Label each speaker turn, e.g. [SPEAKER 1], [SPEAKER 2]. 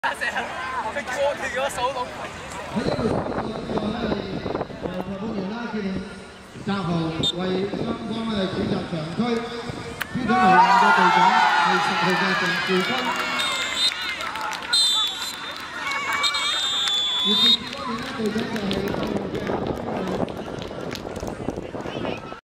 [SPEAKER 1] 成日佢叫我手攏。
[SPEAKER 2] 喺呢度裁判員啦，決定澤豪為雙方咧選擇長區，標準流浪嘅隊長係10號嘅鄭兆君。而接方面咧隊長就係